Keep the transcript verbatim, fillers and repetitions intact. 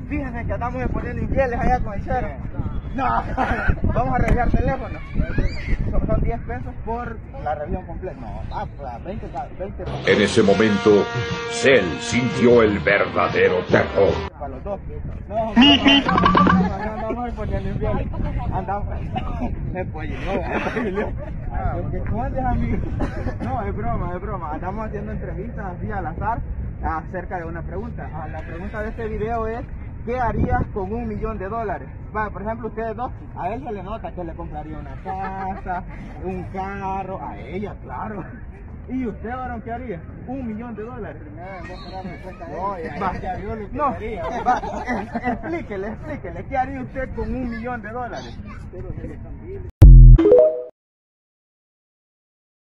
Fíjense que andamos poniendo infieles allá con el chero. No, vamos a revisar teléfono. Son, son diez pesos por la revisión completa. No, ah, veinte, veinte. En ese momento, Cell sintió el verdadero terror. Para los dos. No, no, andamos poniendo infieles. Andamos. Me spoiló, me spoiló. ¿Qué escondes, amigo? No, es broma, es broma. Andamos haciendo entrevistas así al azar acerca de una pregunta. Ah, la pregunta de este video es: ¿qué harías con un millón de dólares? Va, por ejemplo, ustedes dos, a él se le nota que le compraría una casa, un carro, a ella, claro. ¿Y usted, varón, qué haría? Un millón de dólares. No, va, explíquele, explíquele, ¿qué haría usted con un millón de dólares?